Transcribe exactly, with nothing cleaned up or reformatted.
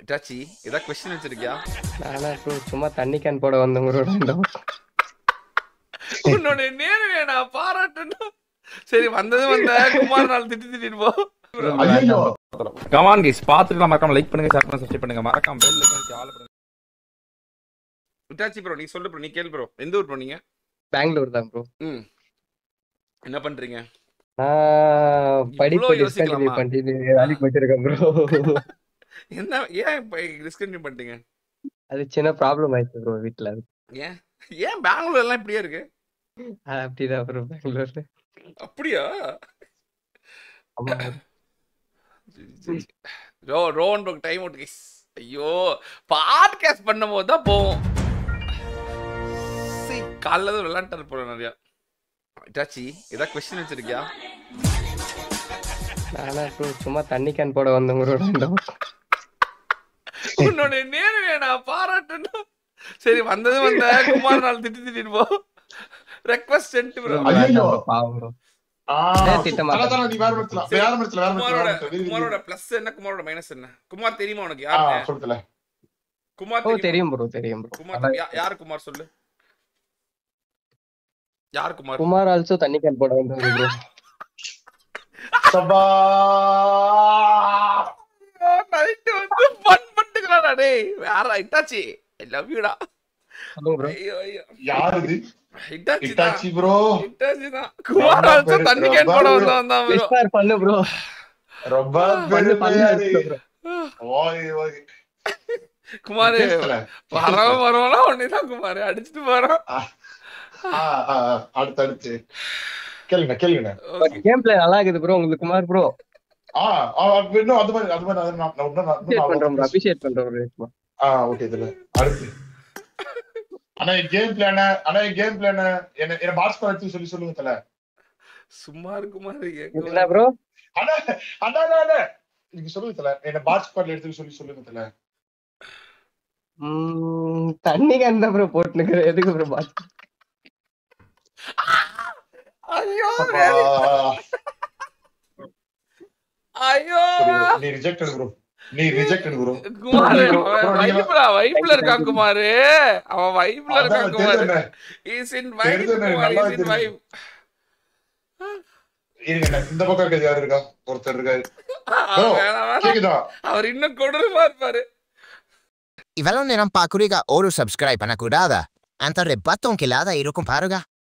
Itachi, ஏதா question வச்சிருக்கியா? நானா ப்ரோ சும்மா தண்ணி கேன் போட வந்தேன் ப்ரோ. உன்னோட நேர்மையை நான் பாராட்டணும். சரி வந்தது வந்த குமார் நாள் திட்டி திட்டிட்டு போ. ஐயோ கம் ஆன் गाइस, பாத்துட்டு மறக்காம லைக் பண்ணுங்க, ஷேர் பண்ணுங்க, சப்ஸ்கிரைப் பண்ணுங்க, மறக்காம பெல் ஐகான் ஆல் பண்ணுங்க. Itachi ப்ரோ நீ சொல்லு ப்ரோ, நீ கேளு ப்ரோ. எந்த ஊர் போனீங்க? பெங்களூர் தான் ப்ரோ. ம். என்ன பண்றீங்க? நான் படிப்பு டிஸ்கண்டினியூ பண்ணிட்டு வேலைக்கு போயிட்டு இருக்கேன் ப்ரோ. என்ன ஏன் இப்ப டிஸ்கண்டினியூ பண்ணிட்டீங்க? அது சின்ன ப்ராப்ளம் ஆயிடுச்சு ப்ரோ வீட்ல. ஏன் ஏன் பெங்களூர் எல்லாம் இப்படியே இருக்கு? அப்படிதான் ப்ரோ பெங்களூர்ல. அப்படியா? ஆமா ரோ ரோன் ப்ரோ டைம் அவுட் गाइस. ஐயோ பாட்காஸ்ட் பண்ணும்போது தான் போவோம். சீ காலைல விளையாண்டற போற நிறைய. Itachi, ஏதா क्वेश्चन வச்சிருக்கியா? நானா ப்ரோ சும்மா தண்ணி கேன் போட வந்தேன் ப்ரோ. உன்னோட நேர்மையை நான் பாராட்டணும். சரி வந்தது வந்த குமார் நாள் திட்டி திட்டிட்டு போ. Request sent bro. ஐயோ பாவம் ப்ரோ. ஆ திட்டமா தல தல நீ வேற மரத்துல வேற மரத்துல வேற குமாரோட மரத்துல குமாரோட பிளஸ் என்ன குமாரோட மைனஸ் என்ன? குமார் தெரியுமா உனக்கு ஆ யாரு? சொல்லுல குமார் ஓ தெரியும் ப்ரோ தெரியும் ப்ரோ. குமார் யார் குமார் சொல்லு. யார் குமார்? குமார் ஆல்சோ தண்ணி கேன் போட வந்தேன் ப்ரோ. சபா நைட் வந்து ஃபன் பண்ணிக்கறாடா டேய். வேற Itachi ஐ லவ் யூ டா. சொல்லுங்க ப்ரோ. ஐயோ ஐயோ யார் இது? Itachi Itachi bro. Itachi தான். குமார் ஆல்சோ தண்ணி கேன் போட வந்தான் தான் ப்ரோ. எஸ்ஆர் பண்ணு ப்ரோ. ரொம்ப பண்ணு பெருமையா பண்ணு இருக்கு. ஓய் ஓய் குமார் வரவ வரவனா ஒண்ணேதான் குமார் அடிச்சிட்டு போறான். ஆ ஆ அடுத்து அடுத்து கேளுங்க கேளுங்க. கேம் பிளே நல்லா இருக்குது ப்ரோ உங்களுக்கு குமார் ப்ரோ. ஆ ஆ இன்னும் அது மாதிரி அது மாதிரி நான் நான் இன்னும் அப்ரிஷியேட் பண்றோம் ப்ரோ அப்ரிஷியேட் பண்றோம் ப்ரோ. ஆ ஓகே இதுல அடுத்து அண்ணா கேம் பிளான் அண்ணா கேம் பிளான் என்ன என்ன பாஸ் பண்ணி சொல்லி சொல்லுங்க தல. சும்மா இரு குமார். என்ன ப்ரோ? அண்ணா அண்ணா அண்ணா நீங்க சொல்லுங்க தல என்ன பாஸ் பண்ணி எடுத்து சொல்லி சொல்லுங்க தல. ம் தண்ணி கேன் தான் ப்ரோ போட்டுக்கற எதுக்கு ப்ரோ பாஸ்? ஐயோ ஐயோ நீ ரிஜெக்டட் ப்ரோ. நீ ரிஜெக்டட் ப்ரோ. குமார் வைப்ல வைப்ல இருக்கான் குமார். அவன் வைப்ல இருக்கான் Kumar. Is in vibe Kumar is in vibe. இருங்க இந்த பக்கம் இருக்க யார் இருக்கா? ஒருத்தர் இருக்காரு. கேக்குதா? அவர் இன்னும் கொடூரமா இருப்பாரு. Ivalon eran pakuriga oru subscribe na kurada. Anta rebaton que lada irukum paruga.